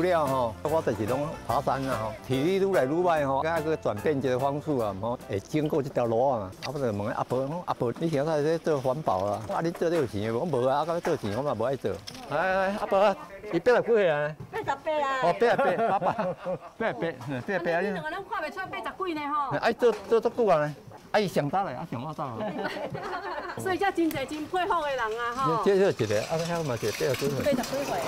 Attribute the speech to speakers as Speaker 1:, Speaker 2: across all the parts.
Speaker 1: 了吼，我就是拢爬山啦吼，体力愈来愈歹吼，甲个转变一个方式啊，吼，会经过这条路啊，啊，我就问阿婆，讲阿婆，你现在在做环保啊？啊，你做这有钱无？我无啊，啊，到做钱我嘛无爱做。来，阿婆，伊8十几岁啊？88啦。哦，88，爸爸，88啊！
Speaker 2: 你两个人看袂出来80几呢吼？
Speaker 1: 哎，做足久啊呢。啊，伊上早嘞，啊上晚早。
Speaker 2: 所以才真侪真佩服的人啊吼。
Speaker 1: 这就一个，啊，遐嘛是80几岁。
Speaker 2: 80几岁。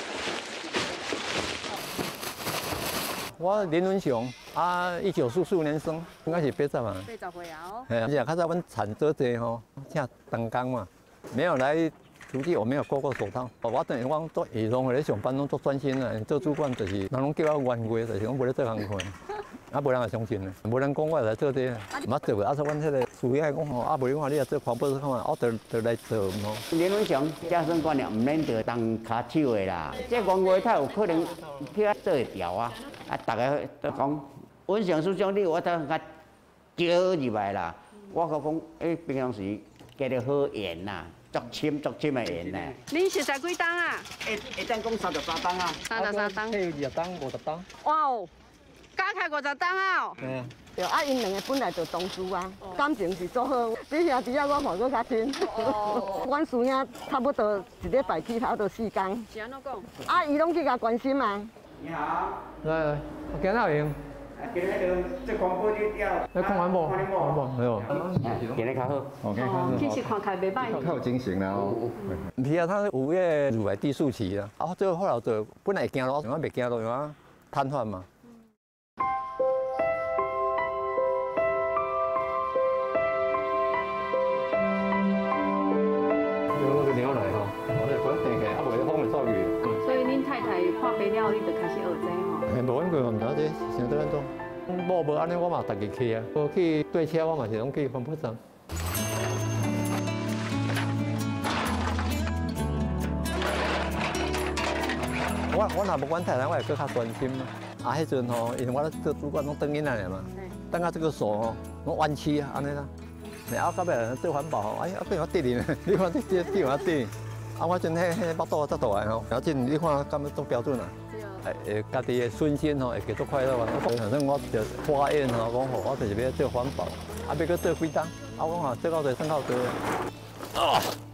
Speaker 1: 我林文雄啊，1944年生，应该是80嘛。
Speaker 2: 80岁啊哦。
Speaker 1: 哎，而且较早阮产做这吼，像灯工嘛，没有来出去，我没有过过手套。我等于讲做儿童的咧上班拢做专心啦，做主管就是人拢叫我冤话，就是讲无咧做工课。啊，无人会相信咧，无人讲我来做这，毋捌做过。啊，说阮迄个事业讲吼，啊，无你看你来做环保看嘛，我就来做吼。
Speaker 3: 林文祥家生观念唔免着当骹手的啦，这冤话他有可能去啊做会调啊。啊，大家都讲文祥师兄，你我当甲招入来啦。我讲平常时加了好缘呐，足深的缘呐。
Speaker 2: 恁熟识几档啊？
Speaker 3: 会当讲33档啊。
Speaker 2: 33档。
Speaker 1: 嘿，20档、50档。
Speaker 2: 哇哦！加起来50档啊！
Speaker 1: 嗯。
Speaker 4: 对啊，因两个本来就同事啊，感情是足好，比兄弟啊，我看佫较亲。阮师兄差不多一礼拜去头就4天。
Speaker 2: 是安怎讲？
Speaker 4: 啊，伊拢去甲关心嘛。
Speaker 3: 你好。
Speaker 1: 来，我今日用。
Speaker 3: 今日就这环保你要。
Speaker 1: 来看环保，环保，没有。
Speaker 3: 今日较好。
Speaker 1: OK，
Speaker 2: 其实看起来袂歹。
Speaker 1: 较有精神啦哦。唔是啊，他有个入来低速期啦，啊，最后后来就本来会行路，我袂行路，因为瘫痪嘛。
Speaker 2: 所以恁太太看病了，你就开始学这吼？
Speaker 1: 嘿，无阮过唔晓这，想做安怎？某无安尼，我嘛家己去啊。我去对车，我嘛是拢去环保站。我若无阮太太，我会更较专心嘛。啊，迄阵吼，因为我做主管拢等囡仔嘛，等下这个手吼，拢弯曲啊，安尼啦。然后到尾做环保吼，哎呀，变我跌呢，你看这我跌。啊，我真迄腹肚则大个吼，然后真你看敢要做标准啊？会家己的身心吼会继续快乐啊。反正我就发愿吼，讲吼我就是要做环保，啊，要搁做几档，啊，我讲做到就算到做。